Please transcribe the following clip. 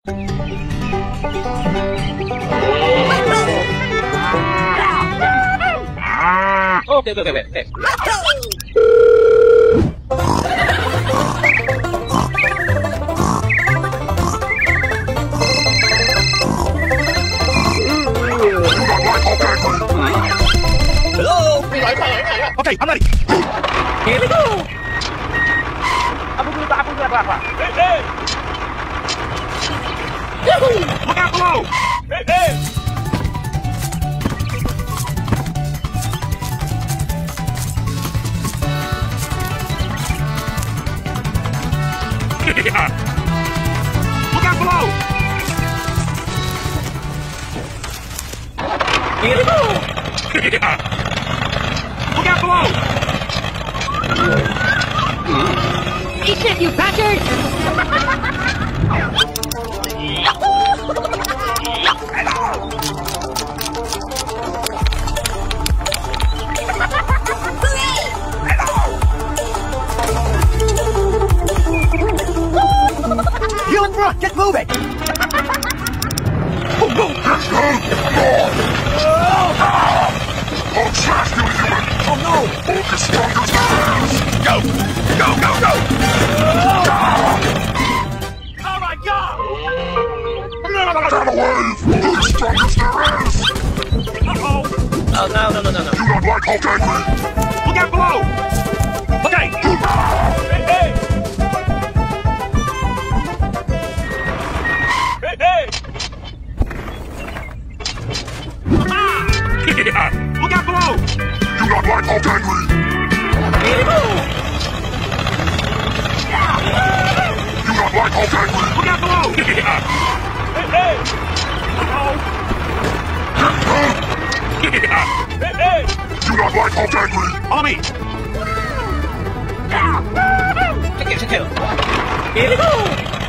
Okay. Hello. Okay, I'm ready. Here we go. Apa? Hey. Look out below. Hey. Look out below! Here we go! Look out below! Eat it, you bastard! You and Brooke, get moving! Oh no! Oh no! Go! Oh my god! Get away! Who's strongest there is? Uh-oh! Oh no. You don't like Hulk angry? Look out below! Okay! Hey! Look out below! You don't like Hulk angry? Here we go! You don't like Hulk angry? Look out below! Hey! Uh-oh! Hey! You don't like Hulk angry? On me! Here we go!